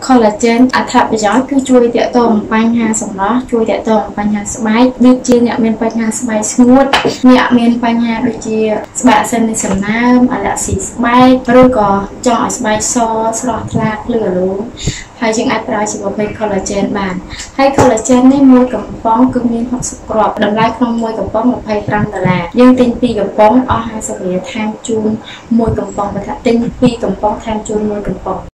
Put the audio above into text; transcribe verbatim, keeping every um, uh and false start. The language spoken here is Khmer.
collagen អត្ថប្រយោជន៍គឺជួយទាក់ទងបញ្ហាសម្រស់ជួយទាក់ទងបញ្ហាស្បែកដូចជាអ្នកមានបញ្ហាស្បែកស្ងួតអ្នកមានបញ្ហាដូចជាស្បែកសិននៃសំណើមអាឡែស៊ីស្បែកឬក៏ចង់ឲ្យស្បែកសស្រស់ថ្លាភ្លឺរលោងហើយយើងអាចប្រើជីវភាព collagen បានហើយ collagen នេះមួយកំប៉ុងគឺមាន60គ្រាប់តម្លៃក្នុងមួយកំប៉ុង25ដុល្លារយើងទិញពីរកំប៉ុងអស់50រៀលថែមជូនមួយកំប៉ុងបើថាទិញពីរកំប៉ុងថែមជូនមួយកំប៉ុង